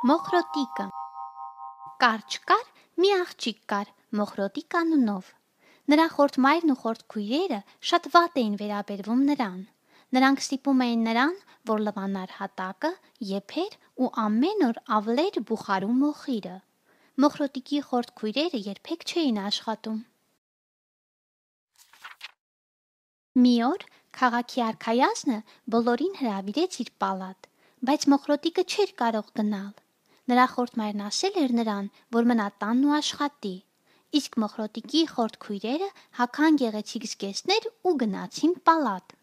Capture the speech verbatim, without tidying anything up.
Մոխրոտիկը Կարճ կար, մի աղջիկ կար, Մոխրոտիկ անունով։ Նրա խորթ մայրն ու խորթ քույրերը շատ վատ էին վերաբերվում նրան։ Նրանք ստիպում էին նրան, որ լվանար հատակը, եփեր ու ամեն օր ավլեր բուխարու մոխիրը։ Մոխրոտիկի խորթ քույրերը երբեք չէին աշխատում։ Մի օր քաղաքի արքայազնը բոլորին հրավիրեց իր պալատ, բայց Մոխրոտիկը չէր կարող գնալ։ Նրա խորթ մայրն ասել էր նրան, որ մնա տանն ու աշխատի, իսկ Մոխրոտիկի խորթ քույրերը հագան գեղեցիկ զգեստներ ու գնացին պալատ։